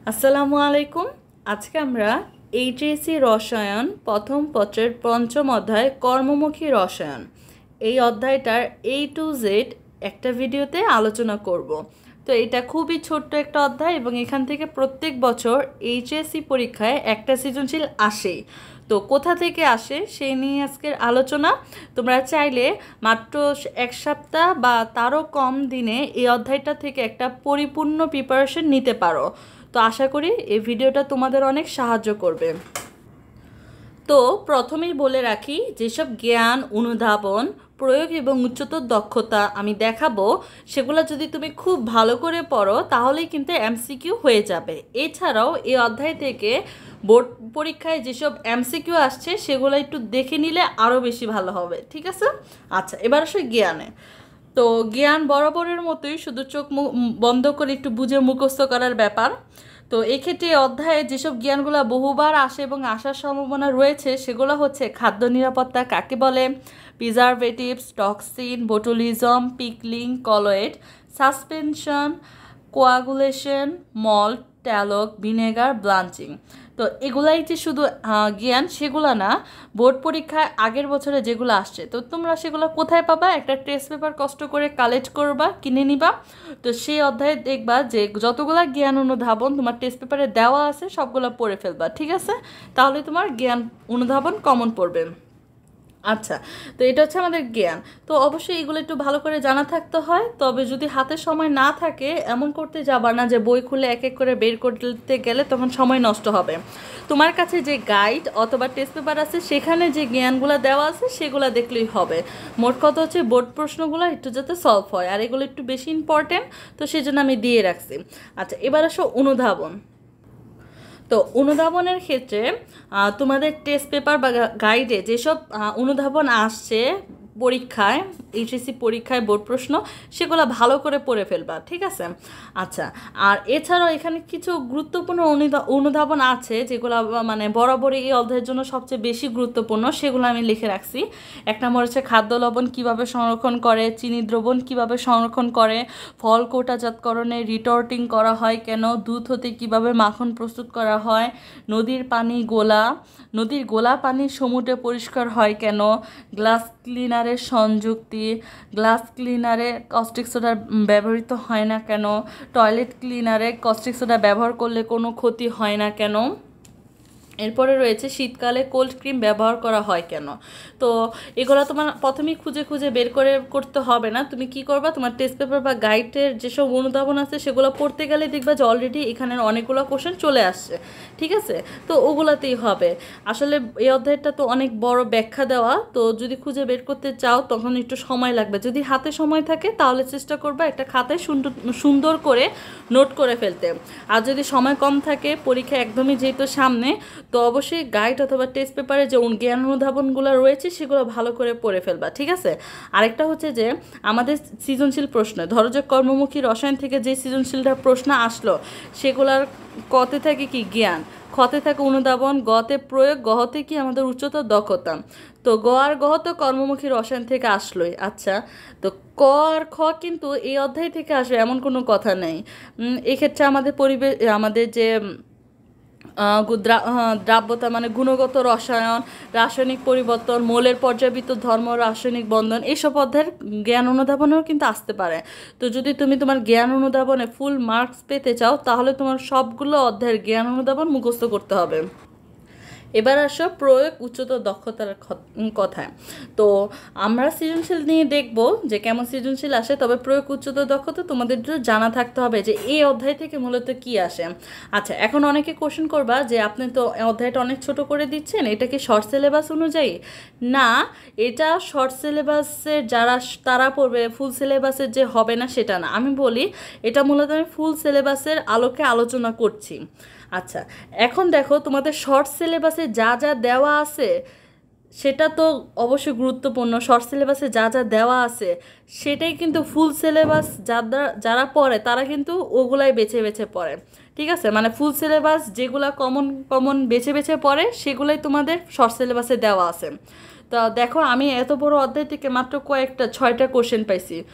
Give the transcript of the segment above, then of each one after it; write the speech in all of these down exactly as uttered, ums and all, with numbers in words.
আসসালামু আলাইকুম। আজকে আমরা এইচএসসি রসায়ন প্রথম পত্রের পঞ্চম অধ্যায় কর্মমুখী রসায়ন এই অধ্যায়টার এ টু জেড একটা ভিডিওতে আলোচনা করব। তো এটা খুবই ছোট্ট একটা অধ্যায় এবং এখান থেকে প্রত্যেক বছর এইচএসসি পরীক্ষায় একটা সৃজনশীল আসে। তো কোথা থেকে আসে সেই নিয়ে আজকের আলোচনা। তোমরা চাইলে মাত্র এক সপ্তাহ বা তারও কম দিনে এই অধ্যায়টা থেকে একটা পরিপূর্ণ প্রিপারেশন নিতে পারো। তো আশা করি এই ভিডিওটা তোমাদের অনেক সাহায্য করবে। তো প্রথমেই বলে রাখি, যেসব জ্ঞান, অনুধাবন, প্রয়োগ এবং উচ্চতর দক্ষতা আমি দেখাবো সেগুলো যদি তুমি খুব ভালো করে পড়ো তাহলেই কিন্তু এমসিকিউ হয়ে যাবে। এছাড়াও এই অধ্যায় থেকে বোর্ড পরীক্ষায় যেসব এমসিকিউ আসছে সেগুলো একটু দেখে নিলে আরও বেশি ভালো হবে, ঠিক আছে? আচ্ছা, এবার আসলে জ্ঞানে। তো জ্ঞান বরাবরের মতোই শুধু চোখ বন্ধ করে একটু বুঝে মুখস্থ করার ব্যাপার। তো এক্ষেত্রে অধ্যায়ে যেসব জ্ঞানগুলো বহুবার আসে এবং আসার সম্ভাবনা রয়েছে সেগুলো হচ্ছে খাদ্য নিরাপত্তা কাকে বলে, preservatives, toxin, botulism, pickling, colloid, suspension, coagulation, malt, talc, vinegar, blanching. তো এগুলাই যে শুধু জ্ঞান সেগুলো না, বোর্ড পরীক্ষায় আগের বছরে যেগুলো আসছে তো তোমরা সেগুলো কোথায় পাবা? একটা টেস্ট পেপার কষ্ট করে কালেক্ট করবা, কিনে নিবা। তো সেই অধ্যায়ে দেখবা যে যতগুলো জ্ঞান অনুধাবন তোমার টেস্ট পেপারে দেওয়া আছে সবগুলো পড়ে ফেলবা, ঠিক আছে? তাহলে তোমার জ্ঞান অনুধাবন কমন পড়বে। আচ্ছা, তো এটা হচ্ছে আমাদের জ্ঞান। তো অবশ্যই এগুলো একটু ভালো করে জানা থাকতে হয়, তবে যদি হাতে সময় না থাকে এমন করতে যাবা না যে বই খুলে এক এক করে বের করতে গেলে তখন সময় নষ্ট হবে। তোমার কাছে যে গাইড অথবা টেস্ট পেপার আছে সেখানে যে জ্ঞানগুলো দেওয়া আছে সেগুলো দেখলেই হবে। মোট কথা হচ্ছে বোর্ড প্রশ্নগুলো একটু যাতে সলভ হয়, আর এগুলো একটু বেশি ইম্পর্টেন্ট, তো সেই জন্য আমি দিয়ে রাখছি। আচ্ছা, এবার আসো অনুধাবন। তো অনুধাবনের ক্ষেত্রে তোমাদের টেস্ট পেপার বা গাইডে যেসব অনুধাবন আসছে পরীক্ষায়, এইচএসসি পরীক্ষায় বোর্ড প্রশ্ন, সেগুলো ভালো করে পড়ে ফেলবা, ঠিক আছে? আচ্ছা, আর এছাড়াও এখানে কিছু গুরুত্বপূর্ণ অনুধাবন আছে যেগুলো মানে বরাবরই এই অধ্যায়ের জন্য সবচেয়ে বেশি গুরুত্বপূর্ণ, সেগুলো আমি লিখে রাখছি। এক নম্বর হচ্ছে খাদ্য লবণ কীভাবে সংরক্ষণ করে, চিনি দ্রবণ কীভাবে সংরক্ষণ করে, ফল কোটাজাতকরণে রিটর্টিং করা হয় কেন, দুধ হতে কীভাবে মাখন প্রস্তুত করা হয়, নদীর পানি গোলা নদীর গোলা পানি সমুদ্রে পরিষ্কার হয় কেন, গ্লাস ক্লিনারের সংযুক্তি, গ্লাস ক্লিনারে কস্টিক সোডা ব্যবহৃত হয় না কেন, টয়লেট ক্লিনারে কস্টিক সোডা ব্যবহার করলে কোনো ক্ষতি হয় না কেন, এরপরে রয়েছে শীতকালে কোল্ড ক্রিম ব্যবহার করা হয় কেন। তো এগুলো তোমার প্রথমেই খুঁজে খুঁজে বের করে করতে হবে না। তুমি কি করবা, তোমার টেস্ট পেপার বা গাইডের যেসব অনুধাবন আছে সেগুলো পড়তে গেলে দেখবা যে অলরেডি এখানের অনেকগুলো কোশ্চেন চলে আসছে, ঠিক আছে? তো ওগুলাতেই হবে। আসলে এই অধ্যায়টা তো অনেক বড় ব্যাখ্যা দেওয়া, তো যদি খুঁজে বের করতে চাও তখন একটু সময় লাগবে। যদি হাতে সময় থাকে তাহলে চেষ্টা করবা একটা খাতায় সুন্দর সুন্দর করে নোট করে ফেলতে। আর যদি সময় কম থাকে, পরীক্ষা একদমই যেহেতু সামনে, তো অবশ্যই গাইড অথবা টেস্ট পেপারে যে জ্ঞান অনুধাবনগুলো রয়েছে সেগুলো ভালো করে পড়ে ফেলবা, ঠিক আছে? আরেকটা হচ্ছে যে আমাদের সৃজনশীল প্রশ্ন, ধরো যে কর্মমুখী রসায়ন থেকে যে সৃজনশীলটা প্রশ্ন আসলো সেগুলোর কতে থাকে কি জ্ঞান, খতে থাকে অনুধাবন, গতে প্রয়োগ, গহতে কি আমাদের উচ্চতর দক্ষতা। তো গ আর গহ তো কর্মমুখী রসায়ন থেকে আসলোই। আচ্ছা, তো ক আর খ কিন্তু এই অধ্যায় থেকে আসবে এমন কোনো কথা নেই। এক্ষেত্রে আমাদের পরিবেশ, আমাদের যে দ্রাব্যতা মানে গুণগত রসায়ন, রাসায়নিক পরিবর্তন, মৌলের পর্যাবৃত্ত ধর্ম, রাসায়নিক বন্ধন, এইসব অধ্যায়ের জ্ঞান অনুধাবনেও কিন্তু আসতে পারে। তো যদি তুমি তোমার জ্ঞান অনুধাবনে ফুল মার্কস পেতে চাও তাহলে তোমার সবগুলো অধ্যায়ের জ্ঞান অনুধাবন মুখস্থ করতে হবে। এবার আসো প্রয়োগ উচ্চতর দক্ষতার কথায়। তো আমরা সৃজনশীল নিয়ে দেখব যে কেমন সৃজনশীল আসে, তবে প্রয়োগ উচ্চতর দক্ষতা তোমাদের জানা থাকতে হবে যে এই অধ্যায় থেকে মূলত কি আসে। আচ্ছা, এখন অনেকে কোশ্চেন করবা যে আপনি তো অধ্যায়টা অনেক ছোট করে দিচ্ছেন, এটা কি শর্ট সিলেবাস অনুযায়ী? না, এটা শর্ট সিলেবাসের যারা তারা পড়বে, ফুল সিলেবাসের যে হবে না সেটা না। আমি বলি এটা মূলত আমি ফুল সিলেবাসের আলোকে আলোচনা করছি। আচ্ছা, এখন দেখো তোমাদের শর্ট সিলেবাসে যা যা দেওয়া আছে সেটা তো অবশ্যই গুরুত্বপূর্ণ। শর্ট সিলেবাসে যা যা দেওয়া আছে সেটাই কিন্তু ফুল সিলেবাস যারা যারা পড়ে তারা কিন্তু ওগুলাই বেছে বেছে পড়ে, ঠিক আছে? মানে ফুল সিলেবাস যেগুলো কমন কমন বেছে বেছে পড়ে সেগুলোই তোমাদের শর্ট সিলেবাসে দেওয়া আছে। তো দেখো আমি এত বড় অধ্যায় থেকে মাত্র কয়েকটা ছয়টা কোশ্চেন পাইছি,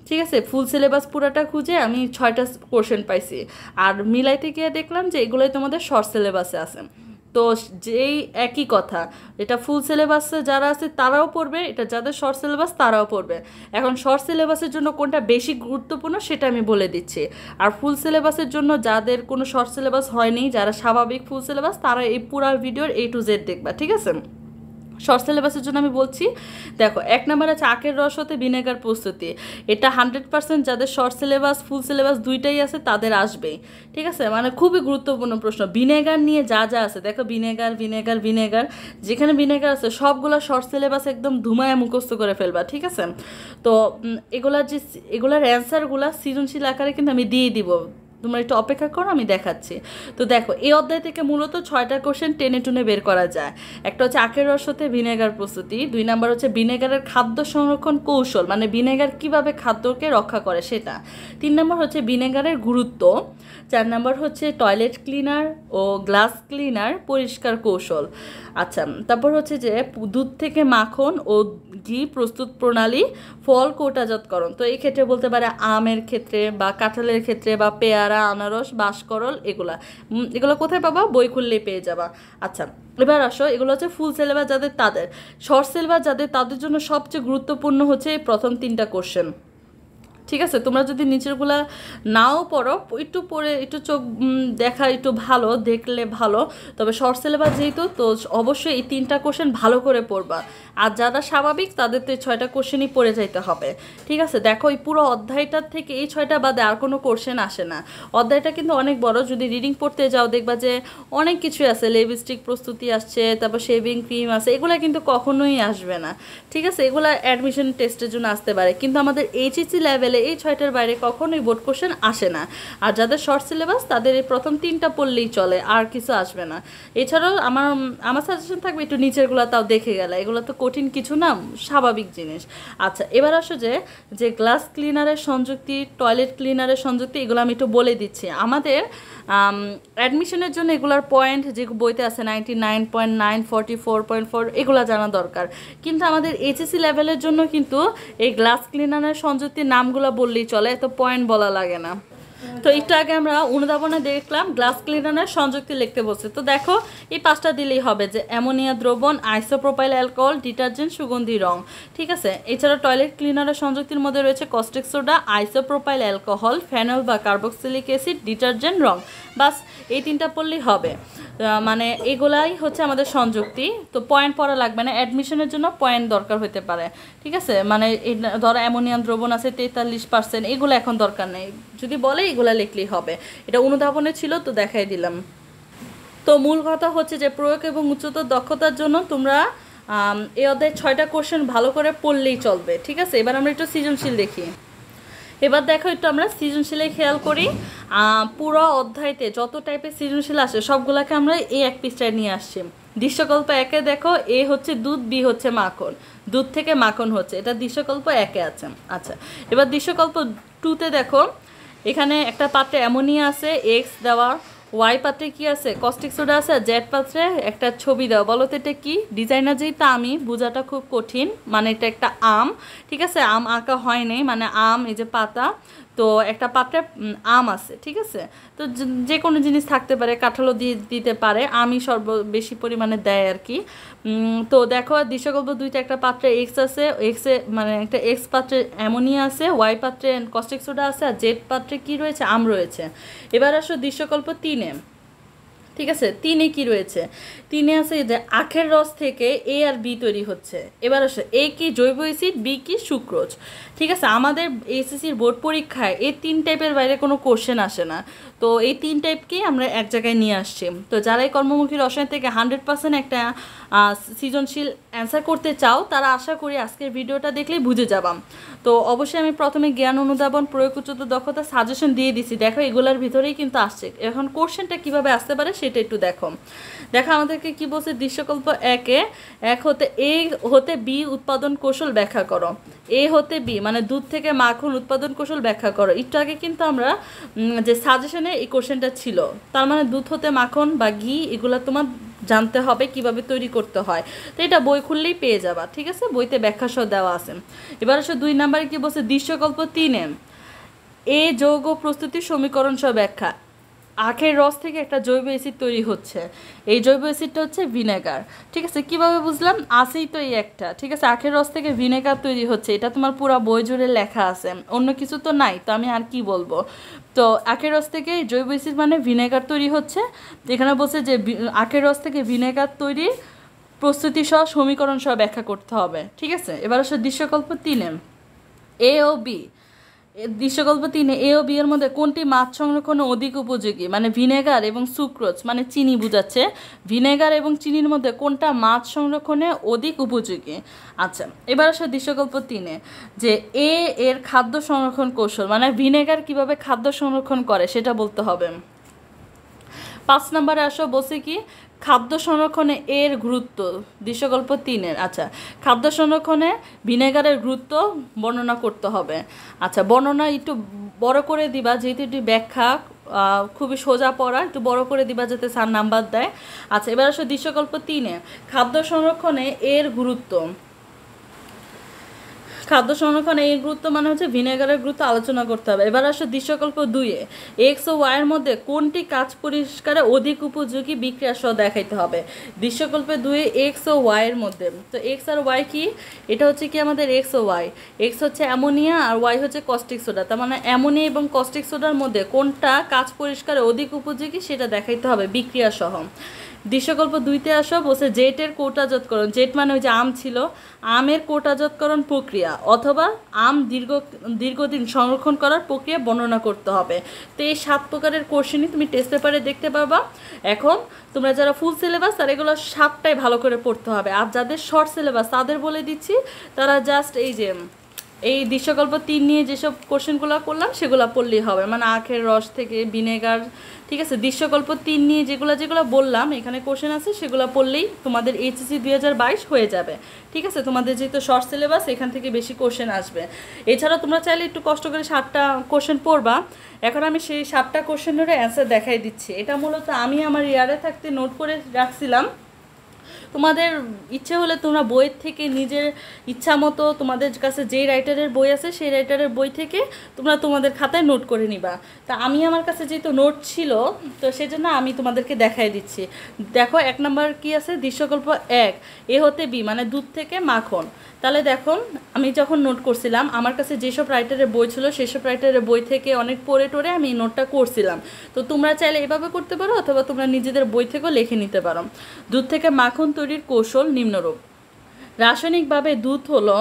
ঠিক আছে, ফুল সিলেবাস পুরাটা খুঁজে আমি ছয়টা কোশ্চেন পাইছি, আর মিলাইতে গিয়ে দেখলাম যে এগুলোই তোমাদের শর্ট সিলেবাসে আছে। তো যেই একই কথা, এটা ফুল সিলেবাসে যারা আছে তারাও পড়বে, এটা যাদের শর্ট সিলেবাস তারাও পড়বে। এখন শর্ট সিলেবাসের জন্য কোনটা বেশি গুরুত্বপূর্ণ সেটা আমি বলে দিচ্ছি। আর ফুল সিলেবাসের জন্য যাদের কোনো শর্ট সিলেবাস হয়নি, যারা স্বাভাবিক ফুল সিলেবাস, তারা এই পুরা ভিডিওর এ টু জেড দেখবা, ঠিক আছে। শর্ট সিলেবাসের জন্য আমি বলছি, দেখো এক নম্বর আছে আখের রস হতে ভিনেগার প্রস্তুতি। এটা হান্ড্রেড পার্সেন্ট যাদের শর্ট সিলেবাস ফুল সিলেবাস দুইটাই আছে তাদের আসবেই, ঠিক আছে। মানে খুবই গুরুত্বপূর্ণ প্রশ্ন। ভিনেগার নিয়ে যা যা আছে দেখো, ভিনেগার ভিনেগার ভিনেগার যেখানে ভিনেগার আছে সবগুলো শর্ট সিলেবাস একদম ধুমায় মুখস্থ করে ফেলবা, ঠিক আছে। তো এগুলার যে এগুলার অ্যান্সারগুলো সৃজনশীল আকারে কিন্তু আমি দিয়ে দিব, তোমরা একটু অপেক্ষা করো, আমি দেখাচ্ছি। তো দেখো এই অধ্যায় থেকে মূলত ছয়টা কোশ্চেন টেনে টুনে বের করা যায়। একটা হচ্ছে আখের রস হতে ভিনেগার প্রস্তুতি, দুই নাম্বার হচ্ছে ভিনেগারের খাদ্য সংরক্ষণ কৌশল, মানে ভিনেগার কিভাবে খাদ্যকে রক্ষা করে সেটা, তিন নম্বর হচ্ছে ভিনেগারের গুরুত্ব, চার নম্বর হচ্ছে টয়লেট ক্লিনার ও গ্লাস ক্লিনার পরিষ্কার কৌশল। আচ্ছা, তারপর হচ্ছে যে দুধ থেকে মাখন ও ঘি প্রস্তুত প্রণালী, ফল কোটাজাতকরণ। তো এই ক্ষেত্রে বলতে পারে আমের ক্ষেত্রে বা কাঁঠালের ক্ষেত্রে বা পেয়ারা, আনারস, বাঁশকরল, এগুলা এগুলো কোথায় পাবা? বই খুললেই পেয়ে যাবা। আচ্ছা, এবার আসো, এগুলো হচ্ছে ফুল সিলেবাস যাদের তাদের। শর্ট সিলেবাস যাদের তাদের জন্য সবচেয়ে গুরুত্বপূর্ণ হচ্ছে এই প্রথম তিনটা কোশ্চেন, ঠিক আছে। তোমরা যদি নিচেরগুলা নাও পড়ো, একটু পড়ে একটু চোখ দেখা একটু ভালো দেখলে ভালো, তবে শর্ট সিলেবাস যেহেতু, তো অবশ্যই এই তিনটা কোশ্চেন ভালো করে পড়বা। আর যারা স্বাভাবিক তাদের তো এই ছয়টা কোশ্চেনই পড়ে যাইতে হবে, ঠিক আছে। দেখো এই পুরো অধ্যায়টার থেকে এই ছয়টা বাদে আর কোনো কোশ্চেন আসে না। অধ্যায়টা কিন্তু অনেক বড়, যদি রিডিং পড়তে যাও দেখবা যে অনেক কিছু আছে, লিপস্টিক প্রস্তুতি আসছে, তারপর শেভিং ক্রিম আছে, এগুলো কিন্তু কখনোই আসবে না, ঠিক আছে। এগুলো অ্যাডমিশন টেস্টের জন্য আসতে পারে, কিন্তু আমাদের এইচএসসি লেভেলে এই ছয়টার বাইরে কখনোই বোর্ড কোশ্চেন আসে না। আর যাদের শর্ট সিলেবাস তাদের এই প্রথম তিনটা পড়লেই চলে, আর কিছু আসবে না। এছাড়াও আমার আমার সাজেশন থাকবে একটু নিচেরগুলো তাও দেখে গেলে, এগুলো তো কঠিন কিছু না, স্বাভাবিক জিনিস। আচ্ছা, এবার আসো যে যে গ্লাস ক্লিনারের সংযুক্তি, টয়লেট ক্লিনারের সংযুক্তি, এগুলো আমি একটু বলে দিচ্ছি। আমাদের অ্যাডমিশনের জন্য এগুলার পয়েন্ট যে বইতে আছে ninety nine point nine forty four point four এগুলো জানা দরকার, কিন্তু আমাদের এইচএসসি লেভেলের জন্য কিন্তু এই গ্লাস ক্লিনারের সংযুক্তির নামগুলো বললেই চলে, এত পয়েন্ট বলা লাগে না। তো একটু আগে আমরা অনুধাবনে দেখলাম গ্লাস ক্লিনারের সংযুক্তি লিখতে বলছে। তো দেখো এই পাঁচটা দিলেই হবে, যে অ্যামোনিয়া দ্রবণ, আইসোপ্রোপাইল অ্যালকোহল, ডিটারজেন্ট, সুগন্ধি রং, ঠিক আছে। এছাড়া টয়লেট ক্লিনারের সংযুক্তির মধ্যে রয়েছে caustic soda, isopropyl alcohol, phenol বা কার্বক্সিলিক অ্যাসিড, ডিটারজেন্ট, রং, বাস এই তিনটা পড়লেই হবে। মানে এগুলাই হচ্ছে আমাদের সংযুক্তি। তো পয়েন্ট পড়া লাগবে না, অ্যাডমিশনের জন্য পয়েন্ট দরকার হতে পারে, ঠিক আছে। মানে ধরো অ্যামোনিয়াম দ্রবণ আছে তেতাল্লিশ পার্সেন্ট, এগুলো এখন দরকার নেই, যদি বলে এগুলো লিখলেই হবে। এটা অনুধাবনে ছিল তো দেখাই দিলাম। তো মূল কথা হচ্ছে যে প্রয়োগ এবং উচ্চতর দক্ষতার জন্য তোমরা এই অধ্যায়ে ছয়টা কোশ্চেন ভালো করে পড়লেই চলবে, ঠিক আছে। এবার আমরা একটু সৃজনশীল দেখি। এবার দেখো একটু আমরা সৃজনশীলে খেয়াল করি। পুরো অধ্যায়তে যত টাইপের সৃজনশীল আসে সবগুলোকে আমরা এই এক পৃষ্ঠায় নিয়ে আসছি। দৃশ্যকল্প একে দেখো, এ হচ্ছে দুধ, বি হচ্ছে মাখন, দুধ থেকে মাখন হচ্ছে, এটা দৃশ্যকল্প একে আছে। আচ্ছা, এবার দৃশ্যকল্প টুতে দেখো, এখানে একটা পাত্রে অ্যামোনিয়া আছে, এক্স দেওয়া, ওয়াই পাত্রে কি আছে, কস্টিক সোডা আছে, জেড পাত্রে একটা ছবি দেওয়া। বলো তো এটা কি? ডিজাইনার যেই তা আমি বোঝাটা খুব কঠিন, মানে এটা একটা আম, ঠিক আছে, আম আঁকা হয় নাই, মানে আম এই যে পাতা, তো একটা পাত্রে আম আছে, ঠিক আছে। তো যে কোনো জিনিস থাকতে পারে, কাঁঠালও দিয়ে দিতে পারে, আমই সর্ব বেশি পরিমাণে দেয় আর কি। তো দেখো দৃশ্যকল্প দুইটা, একটা পাত্রে এক্স আছে, এক্সে মানে একটা এক্স পাত্রে অ্যামোনিয়া আছে, ওয়াই পাত্রে কস্টিক সোডা আছে, আর জেড পাত্রে কি রয়েছে, আম রয়েছে। এবার আসো দৃশ্যকল্প তিনে, ঠিক আছে, তিনে কি রয়েছে, তিনে আছে যে আখের রস থেকে এ আর বি তৈরি হচ্ছে। এবার আসে এ কি জৈব অ্যাসিড, বি কি সুক্রোজ, ঠিক আছে। আমাদের এইচএসসির বোর্ড পরীক্ষায় এই তিন টাইপের বাইরে কোনো কোশ্চেন আসে না, তো এই তিন টাইপকেই আমরা এক জায়গায় নিয়ে আসছি। তো যারা এই কর্মমুখী রসায়ন থেকে হান্ড্রেড পার্সেন্ট একটা সৃজনশীল অ্যান্সার করতে চাও, তারা আশা করি আজকের ভিডিওটা দেখলেই বুঝে যাবাম। তো অবশ্যই আমি প্রথমে জ্ঞান অনুধাবন, প্রয়োগ উচ্চতর দক্ষতা সাজেশন দিয়ে দিছি, দেখো এগুলোর ভিতরেই কিন্তু আসছে। এখন কোশ্চেনটা কীভাবে আসতে পারে সেটা একটু দেখো। দেখো আমাদেরকে কি বলছে, দৃশ্যকল্প একে, এক হতে এ হতে বি উৎপাদন কৌশল ব্যাখ্যা করো। এ হতে বি মানে দুধ থেকে মাখন উৎপাদন কৌশল ব্যাখ্যা করো। একটু আগে কিন্তু আমরা যে সাজেশনে এই কোশ্চেনটা ছিল, তার মানে দুধ হতে মাখন বা ঘি এগুলো তোমার জানতে হবে কিভাবে তৈরি করতে হয়। তো এটা বই খুললেই পেয়ে যাবা, ঠিক আছে, বইতে ব্যাখ্যা সহ দেওয়া আছে। এবার আসলে দুই নাম্বারে কি বলছে, দৃশ্যকল্প তিনে এ যৌগ প্রস্তুতির সমীকরণ সহ ব্যাখ্যা। আখের রস থেকে একটা জৈব অ্যাসিড তৈরি হচ্ছে, এই জৈব অ্যাসিডটা হচ্ছে ভিনেগার, ঠিক আছে। কিভাবে বুঝলাম, আসেই তো এই একটা, ঠিক আছে, আখের রস থেকে ভিনেগার তৈরি হচ্ছে, এটা তোমার পুরো বই জুড়ে লেখা আছে, অন্য কিছু তো নাই, তো আমি আর কি বলবো। তো আখের রস থেকে জৈব অ্যাসিড মানে ভিনেগার তৈরি হচ্ছে, এখানে বলছে যে আখের রস থেকে ভিনেগার তৈরি প্রস্তুতি সহ সমীকরণ সহ ব্যাখ্যা করতে হবে, ঠিক আছে। এবার আসলে দৃশ্যকল্প তিনে এ ও বি, দৃশ্যকল্প তিনে এ ও বি এর মধ্যে কোনটি মাছ সংরক্ষণে অধিক উপযোগী, মানে ভিনেগার এবং সুক্রোজ মানে চিনি বোঝাচ্ছে, ভিনেগার এবং চিনির মধ্যে কোনটা মাছ সংরক্ষণে অধিক উপযোগী। আচ্ছা, এবার আসলে দৃশ্যকল্প তিনে যে এ এর খাদ্য সংরক্ষণ কৌশল, মানে ভিনেগার কিভাবে খাদ্য সংরক্ষণ করে সেটা বলতে হবে। পাঁচ নম্বরে আসো বলছে কি খাদ্য সংরক্ষণে এর গুরুত্ব, দৃশ্যকল্প তিনের। আচ্ছা, খাদ্য সংরক্ষণে ভিনেগারের গুরুত্ব বর্ণনা করতে হবে। আচ্ছা, বর্ণনা একটু বড় করে দিবা, যেহেতু একটু ব্যাখ্যা খুবই সোজা পড়া, একটু বড় করে দিবা যাতে স্যার নাম্বার দেয়। আচ্ছা, এবার আসো দৃশ্যকল্প তিনে খাদ্য সংরক্ষণে এর গুরুত্ব, খাদ্য সংরক্ষণে এর গুরুত্ব মানে হচ্ছে ভিনেগারের গুরুত্ব আলোচনা করতে হবে। এবার আসলে দৃশ্যকল্প দুইয়ে এক্স ও ওয়াইয়ের মধ্যে কোনটি কাজ পরিষ্কারে অধিক উপযোগী বিক্রিয়া সহ দেখাইতে হবে। দৃশ্যকল্পে দুইয়ে এক্স ও ওয়াইয়ের মধ্যে, তো এক্স আর ওয়াই কি, এটা হচ্ছে কি আমাদের এক্স ও ওয়াই, এক্স হচ্ছে অ্যামোনিয়া আর ওয়াই হচ্ছে কস্টিক সোডা, তার মানে অ্যামোনিয়া এবং কস্টিক সোডার মধ্যে কোনটা কাজ পরিষ্কারে অধিক উপযোগী সেটা দেখাইতে হবে বিক্রিয়া সহ। দৃশ্যকল্প দুইতে আসো বলছে জেটের কোটাজাতকরণ, জেট মানে ওই যে আম ছিল, আমের কোটাজাতকরণ প্রক্রিয়া অথবা আম দীর্ঘ দীর্ঘদিন সংরক্ষণ করার প্রক্রিয়া বর্ণনা করতে হবে। তো এই সাত প্রকারের কোশ্চেনই তুমি টেস্ট পেপারে দেখতে পাবা। এখন তোমরা যারা ফুল সিলেবাস তার এগুলো সাতটাই ভালো করে পড়তে হবে, আর যাদের শর্ট সিলেবাস তাদের বলে দিচ্ছি তারা জাস্ট এই যে এই দৃশ্যকল্প তিন নিয়ে যেসব কোশ্চেনগুলো করলাম সেগুলো পড়লেই হবে, মানে আখের রস থেকে ভিনেগার, ঠিক আছে। দৃশ্যকল্প তিন নিয়ে যেগুলো যেগুলো বললাম এখানে কোশ্চেন আছে সেগুলো পড়লেই তোমাদের এইচএসসি দুই হাজার বাইশ হয়ে যাবে, ঠিক আছে। তোমাদের যেহেতু শর্ট সিলেবাস এখান থেকে বেশি কোশ্চেন আসবে। এছাড়াও তোমরা চাইলে একটু কষ্ট করে সাতটা কোশ্চেন পড়বা। এখন আমি সেই সাতটা কোশ্চেনেরও অ্যান্সার দেখাই দিচ্ছি। এটা মূলত আমি আমার ইয়ারে থাকতে নোট করে রাখছিলাম, তোমাদের ইচ্ছে হলে তোমরা বইয়ের থেকে নিজের ইচ্ছা মতো তোমাদের কাছে যেই রাইটারের বই আছে সেই রাইটারের বই থেকে তোমরা তোমাদের খাতায় নোট করে নিবা। তা আমি আমার কাছে যেহেতু নোট ছিল তো সেজন্য আমি তোমাদেরকে দেখাই দিচ্ছি। দেখো এক নম্বর কি আছে, দৃশ্যকল্প এক এ হতে বি মানে দুধ থেকে মাখন। তাহলে দেখো আমি যখন নোট করছিলাম আমার কাছে যেসব রাইটারের বই ছিল সেসব রাইটারের বই থেকে অনেক পড়ে টড়ে আমি নোটটা করছিলাম। তো তোমরা চাইলে এভাবে করতে পারো অথবা তোমরা নিজেদের বই থেকেও লিখে নিতে পারো। দুধ থেকে মাখন তৈরির কৌশল নিম্নরূপ। রাসায়নিকভাবে দুধ হলো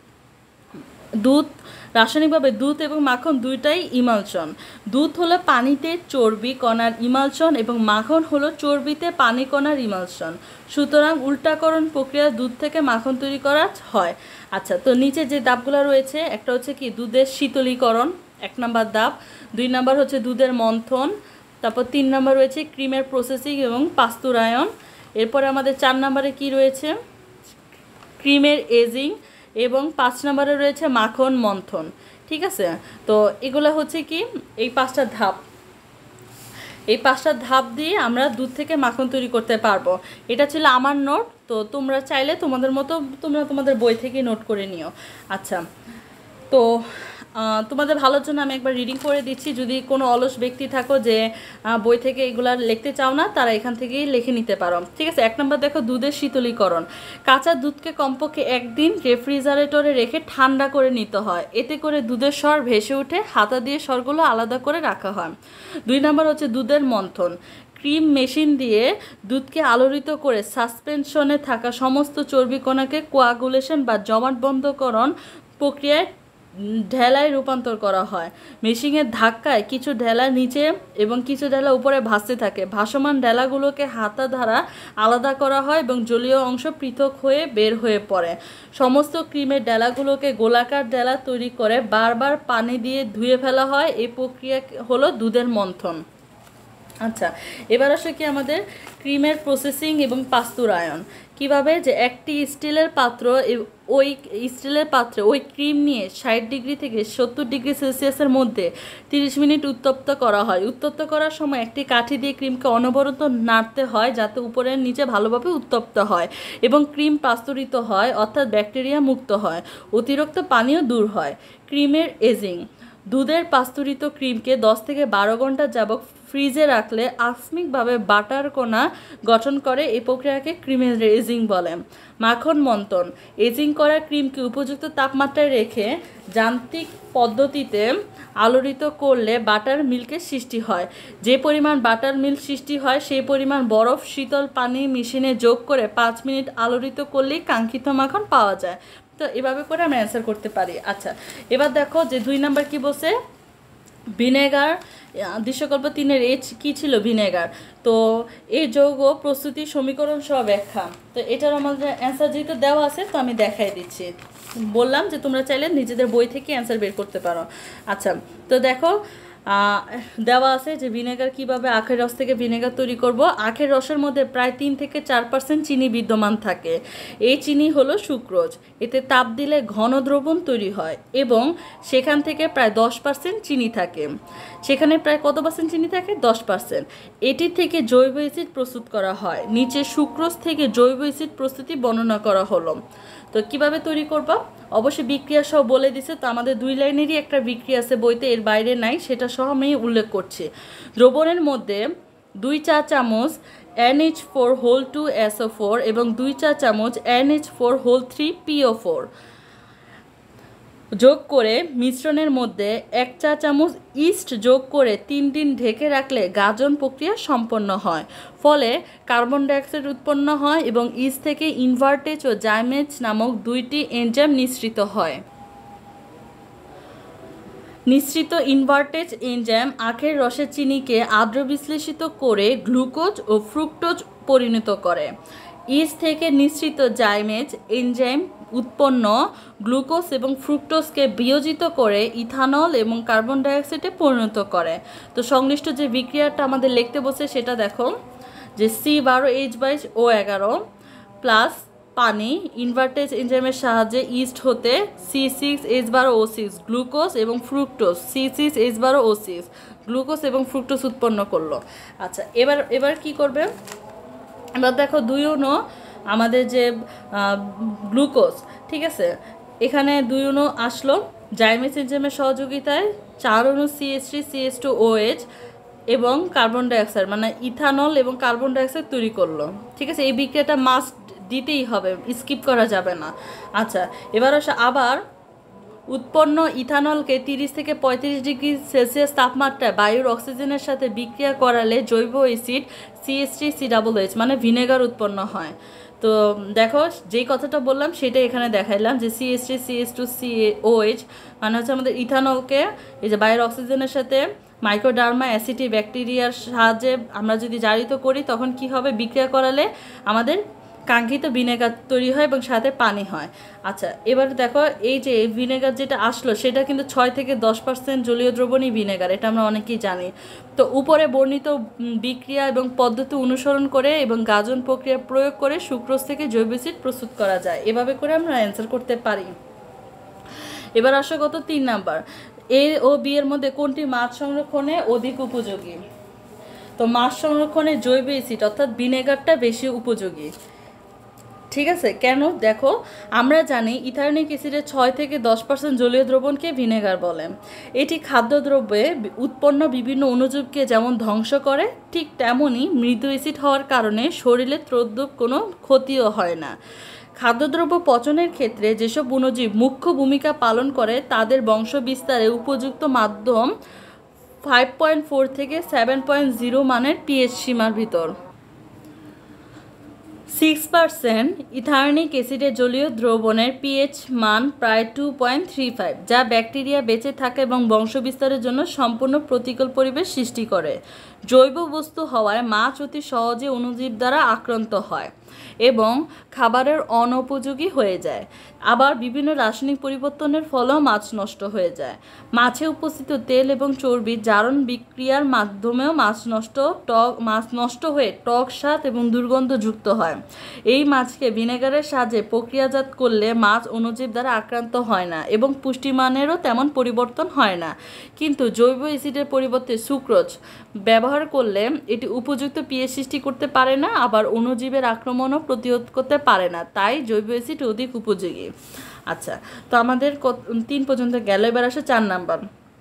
দুধ রাসায়নিকভাবে দুধ এবং মাখন দুইটাই ইমালশন। দুধ হলো পানিতে চর্বি কণার ইমালশন এবং মাখন হলো চর্বিতে পানি কণার ইমালশন। সুতরাং উল্টাকরণ প্রক্রিয়া দুধ থেকে মাখন তৈরি করা হয়। আচ্ছা, তো নিচে যে ধাপগুলো রয়েছে একটা হচ্ছে কি দুধের শীতলীকরণ, এক নম্বর ধাপ। দুই নম্বর হচ্ছে দুধের মন্থন, তারপর তিন নম্বর রয়েছে ক্রিমের প্রসেসিং এবং পাস্তুরায়ন। এরপরে আমাদের চার নম্বরে কি রয়েছে, ক্রিমের এজিং, এবং পাঁচ নম্বরে রয়েছে মাখন মন্থন, ঠিক আছে। তো এগুলো হচ্ছে কি এই পাঁচটা ধাপ, এই পাঁচটা ধাপ দিয়ে আমরা দুধ থেকে মাখন তৈরি করতে পারবো। এটা ছিল আমার নোট, তো তোমরা চাইলে তোমাদের মতো তোমরা তোমাদের বই থেকে নোট করে নিও। আচ্ছা, তো তোমাদের ভালোর জন্য আমি একবার রিডিং করে দিচ্ছি। যদি কোনো অলস ব্যক্তি থাকো যে বই থেকে এগুলা লিখতে চাও না তারা এখান থেকেই লিখে নিতে পারো, ঠিক আছে। এক নম্বর দেখো দুধের শীতলীকরণ। কাঁচা দুধকে কমপক্ষে একদিন রেফ্রিজারেটরে রেখে ঠান্ডা করে নিতে হয়, এতে করে দুধের স্বর ভেসে উঠে, হাতা দিয়ে স্বরগুলো আলাদা করে রাখা হয়। দুই নম্বর হচ্ছে দুধের মন্থন। ক্রিম মেশিন দিয়ে দুধকে আলোড়িত করে সাসপেনশনে থাকা সমস্ত চর্বিকণাকে কোয়াগুলেশন বা জমাটবন্ধকরণ প্রক্রিয়ায় ঢেলায় রূপান্তর করা হয়। মেশিনের ধাক্কায় কিছু ঢেলা নিচে এবং কিছু ঢেলা উপরে ভাসতে থাকে। ভাসমান ঢেলাগুলোকে হাতা দ্বারা আলাদা করা হয় এবং জলীয় অংশ পৃথক হয়ে বের হয়ে পড়ে। সমস্ত ক্রিমের ঢেলাগুলোকে গোলাকার ঢেলা তৈরি করে বারবার পানি দিয়ে ধুয়ে ফেলা হয়। এই প্রক্রিয়া হলো দুধের মন্থন। আচ্ছা, এবার আসলে কি আমাদের ক্রিমের প্রসেসিং এবং পাস্তুরায়ন। কিভাবে যে একটি স্টিলের পাত্র ওই স্টিলের পাত্রে ওই ক্রিম নিয়ে ষাট ডিগ্রি থেকে সত্তর ডিগ্রি সেলসিয়াসের মধ্যে তিরিশ মিনিট উত্তপ্ত করা হয়। উত্তপ্ত করার সময় একটি কাঠি দিয়ে ক্রিমকে অনবরত নাড়তে হয় যাতে উপরের নিচে ভালোভাবে উত্তপ্ত হয় এবং ক্রিম পাস্তুরিত হয়, অর্থাৎ ব্যাকটেরিয়া মুক্ত হয়, অতিরিক্ত পানিও দূর হয়। ক্রিমের এজিং, দুধের পাস্তুরিত ক্রিমকে দশ থেকে বারো ঘন্টা যাবত ফ্রিজে রাখলে আকস্মিকভাবে বাটার কণা গঠন করে। এই প্রক্রিয়াকে ক্রিমের এজিং বলে। মাখন মন্থন, এজিং করা ক্রিমকে উপযুক্ত তাপমাত্রায় রেখে যান্ত্রিক পদ্ধতিতে আলোড়িত করলে বাটার মিল্কের সৃষ্টি হয়। যে পরিমাণ বাটার মিল্ক সৃষ্টি হয় সেই পরিমাণ বরফ শীতল পানি মেশিনে যোগ করে পাঁচ মিনিট আলোড়িত করলেই কাঙ্ক্ষিত মাখন পাওয়া যায়। তো এভাবে করে আমরা অ্যান্সার করতে পারি। আচ্ছা, এবার দেখো যে দুই নাম্বার কি বলছে, ভিনেগার। দৃশ্যকল্প তিনের এইচ কী ছিল? ভিনেগার। তো এই যৌগ প্রস্তুতি সমীকরণ সহ ব্যাখ্যা। তো এটার আমাদের অ্যান্সার যেহেতু দেওয়া আছে তো আমি দেখাই দিচ্ছি। বললাম যে তোমরা চাইলে নিজেদের বই থেকে অ্যান্সার বের করতে পারো। আচ্ছা, তো দেখো দেওয়া আছে যে ভিনেগার কিভাবে আখের রস থেকে ভিনেগার তৈরি করব। আখের রসের মধ্যে প্রায় তিন থেকে চার পার্সেন্ট চিনি বিদ্যমান থাকে। এই চিনি হলো সুক্রোজ। এতে তাপ দিলে ঘন দ্রবণ তৈরি হয় এবং সেখান থেকে প্রায় দশ পার্সেন্ট চিনি থাকে। সেখানে প্রায় কত পার্সেন্ট চিনি থাকে? দশ পার্সেন্ট। এটি থেকে জৈব অ্যাসিড প্রস্তুত করা হয়। নিচে সুক্রোজ থেকে জৈব অ্যাসিড প্রস্তুতি বর্ণনা করা হলো। তো কিভাবে তৈরি করবা? অবশ্যই বিক্রিয়া সহ বলে দিছে। তো আমাদের দুই লাইনেরই একটা বিক্রিয়া আছে বইতে, এর বাইরে নাই, সেটা সহ আমি উল্লেখ করছি। দ্রবণের মধ্যে দুই চা চামচ N H four whole two S O four এবং দুই চা চামচ N H four whole three P O four যোগ করে মিশ্রণের মধ্যে এক চা চামচ ইস্ট যোগ করে তিন দিন ঢেকে রাখলে গাজন প্রক্রিয়া সম্পন্ন হয়। ফলে কার্বন ডাইঅক্সাইড উৎপন্ন হয় এবং ইস্ট থেকে ইনভার্টেজ ও জাইমেজ নামক দুইটি এনজাইম নিঃসৃত হয়। নিঃসৃত ইনভার্টেজ এনজাইম আখের রসের চিনিকে আর্দ্র বিশ্লেষিত করে গ্লুকোজ ও ফ্রুক্টোজ পরিণত করে। ইস্ট থেকে নিঃসৃত জাইমেজ এনজাইম উৎপন্ন গ্লুকোজ এবং ফ্রুক্টোজকে বিয়োজিত করে ইথানল এবং কার্বন ডাইঅক্সাইডে পরিণত করে। তো সংশ্লিষ্ট যে বিক্রিয়াটা আমাদের লিখতে বসে সেটা দেখো যে সি বারো এইচ বাইশ ও এগারো প্লাস পানি ইনভার্টেজ এনজাইমের সাহায্যে ইস্ট হতে সি সিক্স এইচ বারো ও সিক্স গ্লুকোজ এবং ফ্রুক্টোজ সি সিক্স এইচ বারো ও সিক্স গ্লুকোজ এবং ফ্রুক্টোজ উৎপন্ন করলো। আচ্ছা, এবার এবার কি করবে? এবার দেখো দুই অণু আমাদের যে গ্লুকোজ, ঠিক আছে, এখানে দুই অণু আসলো জাইমেজ এনজাইমের সহযোগিতায়, চার অণু C H three C H two O H এবং কার্বন ডাইঅক্সাইড মানে ইথানল এবং কার্বন ডাইঅক্সাইড তৈরি করলো। ঠিক আছে, এই বিক্রিয়াটা মাস্ট দিতেই হবে, স্কিপ করা যাবে না। আচ্ছা, এবার আসে আবার উৎপন্ন ইথানলকে তিরিশ থেকে পঁয়ত্রিশ ডিগ্রি সেলসিয়াস তাপমাত্রায় বায়ুর অক্সিজেনের সাথে বিক্রিয়া করালে জৈব acid C H three C double H মানে ভিনেগার উৎপন্ন হয়। তো দেখো যেই কথাটা বললাম সেটা এখানে দেখাইলাম যে C H three C H two C O H মানে হচ্ছে আমাদের ইথানলকে এই যে বায়ুর অক্সিজেনের সাথে মাইক্রোডার্মা অ্যাসিডি ব্যাকটেরিয়ার সাহায্যে আমরা যদি জারিত করি তখন কি হবে? বিক্রিয়া করালে আমাদের কাঙ্ক্ষিত ভিনেগার তৈরি হয় এবং সাথে পানি হয়। আচ্ছা, এবার দেখো এই যে ভিনেগার যেটা আসলো সেটা কিন্তু ছয় থেকে দশ পার্সেন্ট জলীয় দ্রবণই ভিনেগার, এটা আমরা অনেকেই জানি। তো উপরে বর্ণিত বিক্রিয়া এবং পদ্ধতি অনুসরণ করে এবং গাজন প্রক্রিয়া প্রয়োগ করে সুক্রোজ থেকে জৈব অ্যাসিড প্রস্তুত করা যায়। এভাবে করে আমরা অ্যান্সার করতে পারি। এবার আসো কত তিন নাম্বার, এ ও বি এর মধ্যে কোনটি মাছ সংরক্ষণে অধিক উপযোগী? তো মাছ সংরক্ষণে জৈব অ্যাসিড অর্থাৎ ভিনেগারটা বেশি উপযোগী। ঠিক আছে, কেন? দেখো আমরা জানি ইথানোয়িক অ্যাসিডের ছয় থেকে দশ পার্সেন্ট জলীয় দ্রবণকে ভিনেগার বলে। এটি খাদ্যদ্রব্যে উৎপন্ন বিভিন্ন অণুজীবকে যেমন ধ্বংস করে ঠিক তেমনই মৃদু অ্যাসিড হওয়ার কারণে শরীরে তদ্রূপ কোনো ক্ষতিও হয় না। খাদ্যদ্রব্য পচনের ক্ষেত্রে যেসব অণুজীব মুখ্য ভূমিকা পালন করে তাদের বংশ বিস্তারে উপযুক্ত মাধ্যম ফাইভ পয়েন্ট ফোর থেকে সেভেন পয়েন্ট জিরো মানের পিএইচ সীমার ভিতর। সিক্স পার্সেন্ট ইথানোয়িক অ্যাসিডের জলীয় দ্রবণের পিএইচ মান প্রায় টু পয়েন্ট থ্রি ফাইভ, যা ব্যাকটেরিয়া বেঁচে থাকে এবং বংশবিস্তারের জন্য সম্পূর্ণ প্রতিকূল পরিবেশ সৃষ্টি করে। জৈব বস্তু হওয়ায় মাছ অতি সহজে অণুজীব দ্বারা আক্রান্ত হয়। এবং খাবারের অনুপযোগী হয়ে যায়। আবার বিভিন্ন রাসায়নিক পরিবর্তনের ফলেও মাছ নষ্ট হয়ে যায়। মাছে উপস্থিত তেল এবং চর্বি জারণ বিক্রিয়ার মাধ্যমেও মাছ নষ্ট টক মাছ নষ্ট হয়ে টক স্বাদ এবং দুর্গন্ধযুক্ত হয়। এই মাছকে ভিনেগারের সাহায্যে প্রক্রিয়াজাত করলে মাছ অণুজীব দ্বারা আক্রান্ত হয় না এবং পুষ্টিমানেরও তেমন পরিবর্তন হয় না। কিন্তু জৈব অ্যাসিডের পরিবর্তে সুক্রোজ ব্যবহার করলে এটি উপযুক্ত পিএইচ সৃষ্টি করতে পারে না, আবার অণুজীবের আক্রমণও প্রতিরোধ করতে পারে না, তাই জৈব অ্যাসিড অধিক উপযোগী। আচ্ছা, তো আমাদের তিন পর্যন্ত গেল, এবার আসে চার নাম্বার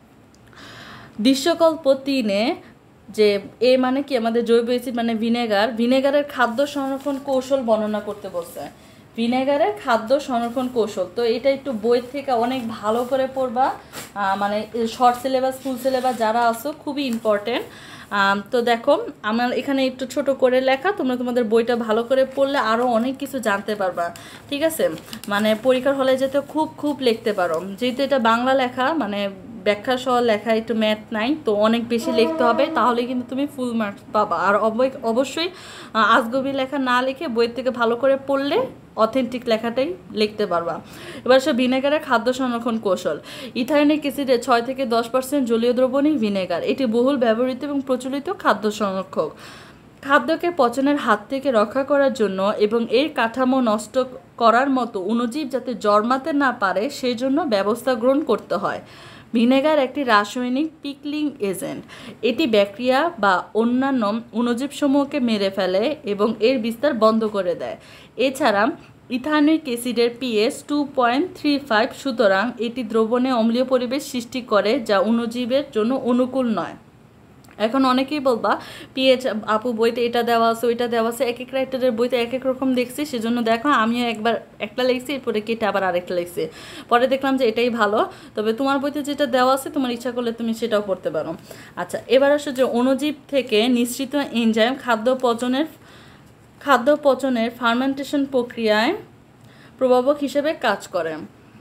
দৃশ্যকল্প তিনে যে এ মানে কি আমাদের জৈব অ্যাসিড মানে ভিনেগার, ভিনেগারের খাদ্য সংরক্ষণ কৌশল বর্ণনা করতে বলছে। ভিনেগারের খাদ্য সংরক্ষণ কৌশল, তো এটা একটু বই থেকে অনেক ভালো করে পড়বা, মানে শর্ট সিলেবাস ফুল সিলেবাস যারা আছো খুবই ইম্পর্টেন্ট। তো দেখো আমার এখানে একটু ছোট করে লেখা, তোমরা তোমাদের বইটা ভালো করে পড়লে আরও অনেক কিছু জানতে পারবা, ঠিক আছে। মানে পরীক্ষার হলে যেতে খুব খুব লিখতে পারো, যেহেতু এটা বাংলা লেখা মানে ব্যাখ্যা সহ লেখা, একটু ম্যাথ নাই, তো অনেক বেশি লিখতে হবে, তাহলে কিন্তু তুমি ফুল মার্কস পাবা। আর অবশ্যই আজগবি লেখা না লিখে বইয়ের থেকে ভালো করে পড়লে অথেন্টিক লেখাটাই লিখতে পারবা। এবার সে ভিনেগারের খাদ্য সংরক্ষণ কৌশল। ইথাইনিক অ্যাসিডে ছয় থেকে দশ পার্সেন্ট জলীয় দ্রবণই ভিনেগার, এটি বহুল ব্যবহৃত এবং প্রচলিত খাদ্য সংরক্ষক। খাদ্যকে পচনের হাত থেকে রক্ষা করার জন্য এবং এর কাঠামো নষ্ট করার মতো অণুজীব যাতে জন্মাতে না পারে সেই জন্য ব্যবস্থা গ্রহণ করতে হয়। ভিনেগার একটি রাসায়নিক পিকলিং এজেন্ট, এটি ব্যাকটেরিয়া বা অন্যান্য অণুজীবসমূহকে মেরে ফেলে এবং এর বিস্তার বন্ধ করে দেয়। এছাড়া ইথানিক অ্যাসিডের pH two point three five, সুতরাং এটি দ্রবণে অম্লীয় পরিবেশ সৃষ্টি করে যা অণুজীবের জন্য অনুকূল নয়। এখন অনেকেই বলবা পিএইচ আপু বইতে এটা দেওয়া আছে ওইটা দেওয়া আছে, এক এক রাইটারের বইতে এক এক রকম দেখছি, সেজন্য দেখো আমিও একবার একটা লিখছি, এরপরে কেটে আবার আরেকটা লিখছি, পরে দেখলাম যে এটাই ভালো। তবে তোমার বইতে যেটা দেওয়া আছে তোমার ইচ্ছা করলে তুমি সেটাও পড়তে পারো। আচ্ছা, এবার আসে যে অণুজীব থেকে নিঃসৃত এনজাইম খাদ্য পচনের খাদ্য পচনের ফার্মেন্টেশন প্রক্রিয়ায় প্রভাবক হিসেবে কাজ করে।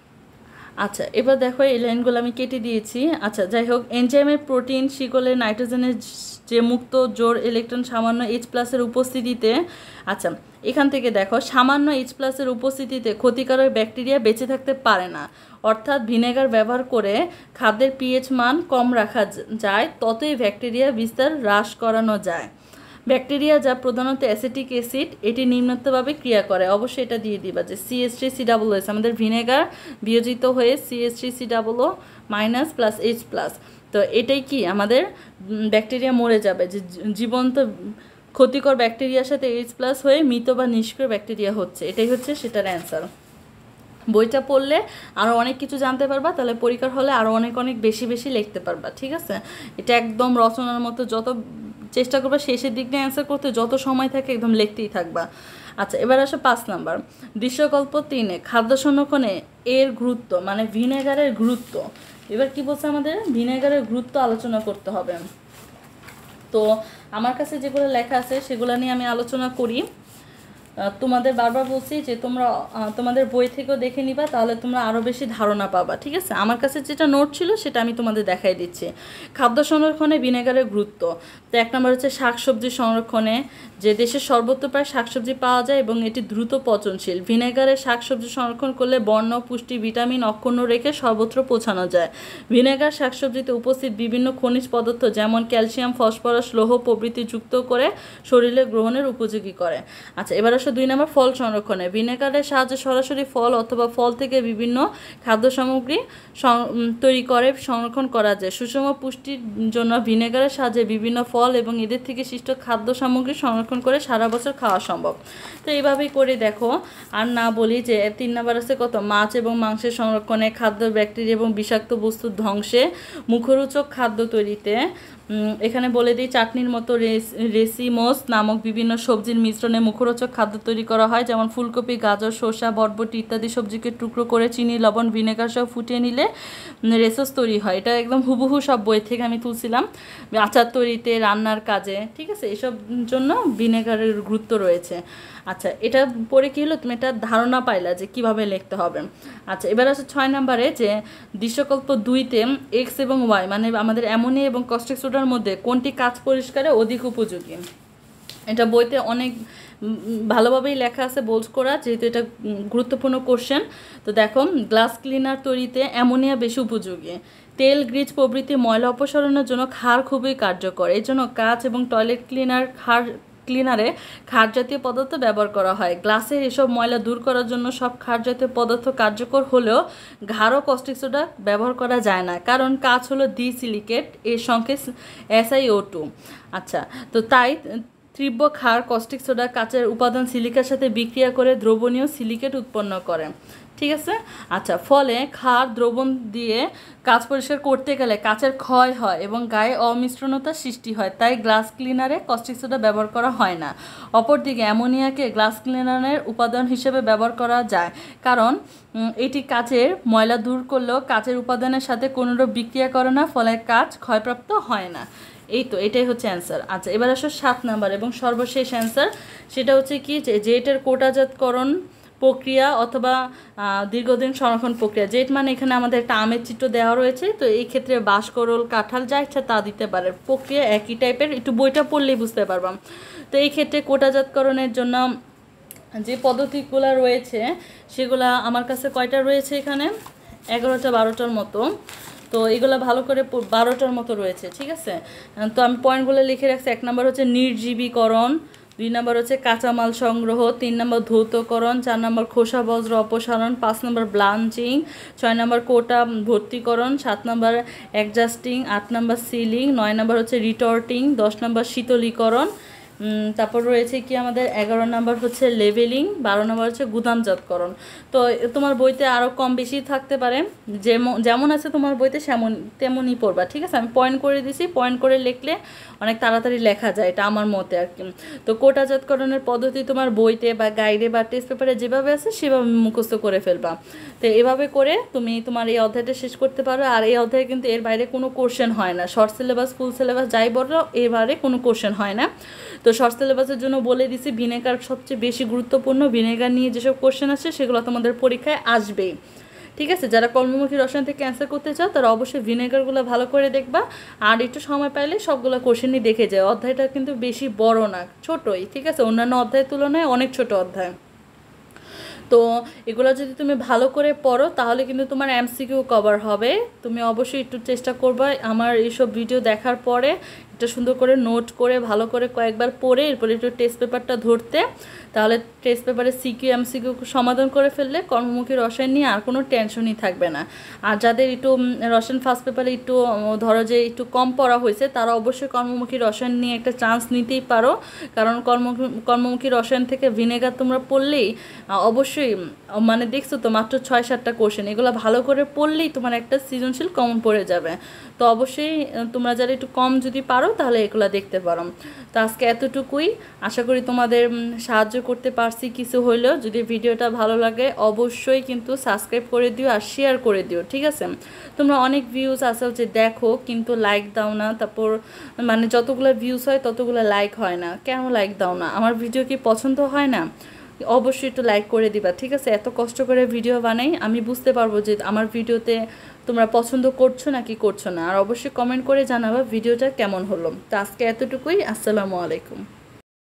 আচ্ছা, এবার দেখো এই লাইনগুলো আমি কেটে দিয়েছি। আচ্ছা, যাই হোক, এনজাইমের প্রোটিন শিকলে নাইট্রোজেনের যে মুক্ত জোড় ইলেকট্রন সামান্য এইচ প্লাসের উপস্থিতিতে, আচ্ছা এখান থেকে দেখো সামান্য এইচ প্লাসের উপস্থিতিতে ক্ষতিকারক ব্যাকটেরিয়া বেঁচে থাকতে পারে না। অর্থাৎ ভিনেগার ব্যবহার করে খাদ্যের পিএইচ মান কম রাখা যায়, ততই ব্যাকটেরিয়া বিস্তার হ্রাস করানো যায়। ব্যাকটেরিয়া যা প্রধানত অ্যাসিটিক অ্যাসিড, এটি নিম্নতভাবে ক্রিয়া করে। অবশ্যই এটা দিয়ে দিবা যে CH three C double S, আমাদের ভিনেগার বিয়োজিত হয়ে CH three C double O minus plus H plus, তো এটাই কি আমাদের ব্যাকটেরিয়া মরে যাবে, যে জীবন্ত ক্ষতিকর ব্যাকটেরিয়ার সাথে এইচ প্লাস হয়ে মৃত বা নিষ্ক্রিয় ব্যাকটেরিয়া হচ্ছে, এটাই হচ্ছে সেটার অ্যান্সার। বইটা পড়লে আরও অনেক কিছু জানতে পারবা, তাহলে পরীক্ষার হলে আরও অনেক অনেক বেশি বেশি লিখতে পারবা, ঠিক আছে। এটা একদম রচনার মতো, যত চেষ্টা করবা শেষের দিক দিয়ে অ্যান্সার করতে, যত সময় থাকে একদম লিখতেই থাকবা। আচ্ছা, এবার আসে পাঁচ নাম্বার দৃশ্যকল্প তিনে খাদ্য সংরক্ষণে এর গুরুত্ব, মানে ভিনেগারের গুরুত্ব। এবার কি বলছে আমাদের ভিনেগারের গুরুত্ব আলোচনা করতে হবে। তো আমার কাছে যেগুলো লেখা আছে সেগুলো নিয়ে আমি আলোচনা করি। তোমাদের বারবার বলছি যে তোমরা তোমাদের বই থেকেও দেখে নিবা, তাহলে তোমরা আরও বেশি ধারণা পাবা, ঠিক আছে। আমার কাছে যেটা নোট ছিল সেটা আমি তোমাদের দেখাই দিচ্ছি। খাদ্য সংরক্ষণে ভিনেগারের গুরুত্ব, তো এক নম্বর হচ্ছে শাকসবজি সংরক্ষণে, যে দেশের সর্বত্র প্রায় শাকসবজি পাওয়া যায় এবং এটি দ্রুত পচনশীল। ভিনেগারে শাকসবজি সংরক্ষণ করলে বর্ণ, পুষ্টি, ভিটামিন অক্ষুণ্ণ রেখে সর্বত্র পৌঁছানো যায়। ভিনেগার শাকসবজিতে উপস্থিত বিভিন্ন খনিজ পদার্থ যেমন ক্যালসিয়াম, ফসফরাস, লৌহ প্রভৃতি যুক্ত করে শরীরে গ্রহণের উপযোগী করে। আচ্ছা, এবার দুই নম্বর ফল সংরক্ষণে, ভিনেগারের সাহায্যে সরাসরি ফল অথবা ফল থেকে বিভিন্ন খাদ্য সামগ্রী তৈরি করে সংরক্ষণ করা যায়। সুষম পুষ্টির জন্য ভিনেগারের সাহায্যে বিভিন্ন ফল এবং এদের থেকে সৃষ্ট খাদ্য সামগ্রী সংরক্ষণ করে সারা বছর খাওয়া সম্ভব। তো এইভাবেই করে দেখো, আর না বলি যে তিন নম্বর আছে কত মাছ এবং মাংসের সংরক্ষণে, খাদ্য ব্যাকটেরিয়া এবং বিষাক্ত বস্তুর ধ্বংসে, মুখরোচক খাদ্য তৈরিতে। এখানে বলে দিই চাটনির মতো রেসিমোস নামক বিভিন্ন সবজির মিশ্রণে মুখরোচক খাদ্য তৈরি করা হয়, যেমন ফুলকপি, গাজর, শসা, বরবটি ইত্যাদি সবজিকে টুকরো করে চিনি, লবণ, ভিনেগার সহ ফুটিয়ে নিলে রেসোস তৈরি হয়। এটা একদম হুবহু সব বই থেকে আমি তুলছিলাম, আচার তৈরিতে, রান্নার কাজে, ঠিক আছে, এসব জন্য ভিনেগারের গুরুত্ব রয়েছে। আচ্ছা, এটা পরে কী হলো, তুমি একটা ধারণা পাইলা যে কিভাবে লিখতে হবে। আচ্ছা, এবার আছে ছয় নম্বরে যে দৃশ্যকল্প দুইতে এক্স এবং ওয়াই মানে আমাদের অ্যামোনিয়া এবং কস্টিক সোডার মধ্যে কোনটি কাঁচ পরিষ্কারে অধিক উপযোগী। এটা বইতে অনেক ভালোভাবেই লেখা আছে বোল্ড করা, যেহেতু এটা গুরুত্বপূর্ণ কোশ্চেন। তো দেখো, গ্লাস ক্লিনার তৈরিতে অ্যামোনিয়া বেশি উপযোগী। তেল, গ্রিজ প্রভৃতি ময়লা অপসারণের জন্য ক্ষার খুবই কার্যকর। এই জন্য কাঁচ এবং টয়লেট ক্লিনার ক্ষার ক্লিনারে ক্ষার জাতীয় পদার্থ ব্যবহার করা হয়। গ্লাসের এসব ময়লা দূর করার জন্য সব ক্ষার জাতীয় পদার্থ কার্যকর হলেও ঘাড় ও কস্টিক সোডা ব্যবহার করা যায় না, কারণ কাঁচ হলো দ্বি সিলিকেট, এর সঙ্গে এস আই ও টু। আচ্ছা, তো তাই তীব্র ক্ষার কস্টিক সোডা কাচের উপাদান সিলিকার সাথে বিক্রিয়া করে দ্রবণীয় সিলিকেট উৎপন্ন করে। ঠিক আছে। আচ্ছা, ফলে ক্ষার দ্রবণ দিয়ে কাঁচ পরিষ্কার করতে গেলে কাচের ক্ষয় হয় এবং গায়ে অমিশ্রণতার সৃষ্টি হয়, তাই গ্লাস ক্লিনারে কস্টিক সোডা ব্যবহার করা হয় না। অপরদিকে অ্যামোনিয়াকে গ্লাস ক্লিনারের উপাদান হিসেবে ব্যবহার করা যায়, কারণ এটি কাচের ময়লা দূর করলেও কাচের উপাদানের সাথে কোনোরূপ বিক্রিয়া করে না, ফলে কাচ ক্ষয়প্রাপ্ত হয় না। এই তো এটাই হচ্ছে অ্যান্সার। আচ্ছা, এবার আসো সাত নাম্বার এবং সর্বশেষ অ্যান্সার। সেটা হচ্ছে কি, যে এটার কোটাজাতকরণ প্রক্রিয়া অথবা দীর্ঘদিন সংরক্ষণ প্রক্রিয়া। জেট মানে এখানে আমাদের একটা আমের চিত্র দেওয়া রয়েছে, তো এই ক্ষেত্রে বাঁশকরল, কাঁঠাল যা ইচ্ছা তা দিতে পারে। প্রক্রিয়া একই টাইপের, একটু বইটা পড়লেই বুঝতে পারবাম। তো এই ক্ষেত্রে কোটাজাতকরণের জন্য যে পদ্ধতিগুলো রয়েছে সেগুলা আমার কাছে কয়টা রয়েছে, এখানে এগারোটা বারোটার মতো। তো এগুলো ভালো করে বারোটার মতো রয়েছে। ঠিক আছে, তো আমি পয়েন্টগুলো লিখে রাখছি। এক নম্বর হচ্ছে নির্জীবীকরণ, দুই নম্বর হচ্ছে কাঁচামাল সংগ্রহ, তিন নম্বর ধৌতকরণ, চার নম্বর খোসা বজ্র অপসারণ, পাঁচ নম্বর ব্লাঞ্চিং, ছয় নম্বর কোটা ভর্তিকরণ, সাত নম্বর অ্যাডজাস্টিং, আট নম্বর সিলিং, নয় নম্বর হচ্ছে রিটর্টিং, দশ নম্বর শীতলীকরণ, তারপর রয়েছে কি আমাদের এগারো নম্বর হচ্ছে লেভেলিং, বারো নম্বর হচ্ছে গুদামজাতকরণ। তো তোমার বইতে আরও কম বেশি থাকতে পারে, যেমন যেমন আছে তোমার বইতে সেমন তেমনই পড়বা। ঠিক আছে, আমি পয়েন্ট করে দিছি, পয়েন্ট করে লিখলে অনেক তাড়াতাড়ি লেখা যায়, এটা আমার মতে আর কি। তো কোটাজাতকরণের পদ্ধতি তোমার বইতে বা গাইডে বা টেস্ট পেপারে যেভাবে আছে সেভাবে মুখস্থ করে ফেলবা। তো এভাবে করে তুমি তোমার এই অধ্যায়টা শেষ করতে পারো। আর এই অধ্যায়ে কিন্তু এর বাইরে কোনো কোশ্চেন হয় না, শর্ট সিলেবাস ফুল সিলেবাস যাই বলো এর বাইরে কোনো কোশ্চেন হয় না। তো শর্ট সিলেবাসের জন্য বলে দিছি ভিনেগার সবচেয়ে বেশি গুরুত্বপূর্ণ। ভিনেগার নিয়ে যেসব কোশ্চেন আসে সেগুলো তোমাদের পরীক্ষায় আসবেই। ঠিক আছে, যারা কর্মমুখী রসায়ন থেকে অ্যান্সার করতে চাও তারা অবশ্যই ভিনেগারগুলো ভালো করে দেখবা, আর একটু সময় পাইলে সবগুলো কোশ্চেনই দেখে যায়। অধ্যায়টা কিন্তু বেশি বড় না, ছোটোই। ঠিক আছে, অন্যান্য অধ্যায়ের তুলনায় অনেক ছোট অধ্যায়। তো এগুলো যদি তুমি ভালো করে পড়ো তাহলে কিন্তু তোমার এমসিকিউ কভার হবে। তুমি অবশ্যই একটু চেষ্টা করবা আমার এইসব ভিডিও দেখার পরে একটা সুন্দর করে নোট করে ভালো করে কয়েকবার পড়ে এরপরে একটু টেস্ট পেপারটা ধরতে, তাহলে টেস্ট পেপারে সিকিউ এমসিকিউ সমাধান করে ফেললে কর্মমুখী রসায়ন নিয়ে আর কোনো টেনশনই থাকবে না। আর যাদের একটু রসায়ন ফার্স্ট পেপারে একটু ধরো যে একটু কম পড়া হয়েছে তারা অবশ্যই কর্মমুখী রসায়ন নিয়ে একটা চান্স নিতেই পারো, কারণ কর্ম কর্মমুখী রসায়ন থেকে ভিনেগার তোমরা পড়লেই অবশ্যই মানে দেখছো তো মাত্র ছয় সাতটা কোশ্চেন, এগুলো ভালো করে পড়লেই তোমার একটা সৃজনশীল কমন পড়ে যাবে। তো অবশ্যই তোমরা যারা একটু কম যদি পারো তাহলে এগুলো দেখতে পারো। তো আজকে এতটুকুই, আশা করি তোমাদের সাহায্য করতে পারছি কিছু হইলেও। যদি ভিডিওটা ভালো লাগে অবশ্যই কিন্তু সাবস্ক্রাইব করে দিও আর শেয়ার করে দিও। ঠিক আছে, তোমরা অনেক ভিউজ আছে হচ্ছে দেখো কিন্তু লাইক দাও না, তারপর মানে যতগুলো ভিউজ হয় ততগুলো লাইক হয় না, কেন লাইক দাও না? আমার ভিডিও কি পছন্দ হয় না? অবশ্যই একটু লাইক করে দিবা। ঠিক আছে, এত কষ্ট করে ভিডিও বানাই, আমি বুঝতে পারবো যে আমার ভিডিওতে তোমরা পছন্দ করছো নাকি করছো না। আর অবশ্যই কমেন্ট করে জানাবা ভিডিওটা কেমন হলো। তো আজকে এতটুকুই, আসসালামু আলাইকুম।